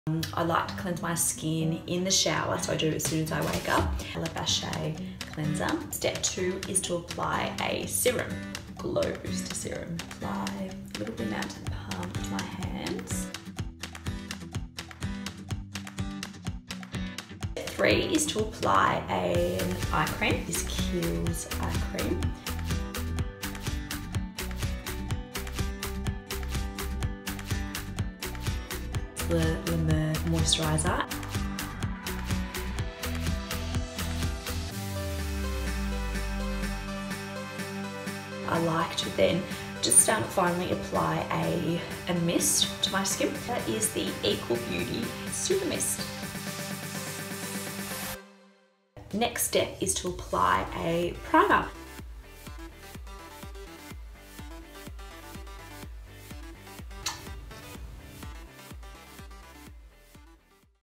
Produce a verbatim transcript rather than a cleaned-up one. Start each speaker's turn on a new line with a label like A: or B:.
A: Um, I like to cleanse my skin in the shower, so I do it as soon as I wake up. La Bache cleanser. Step two is to apply a serum, glow booster serum. Apply a little bit out to the palm of my hands. Step three is to apply an eye cream. This Kiehl's eye cream. The La Mer moisturiser. I like to then just um, finally apply a, a mist to my skin. That is the Equal Beauty Super Mist. Next step is to apply a primer.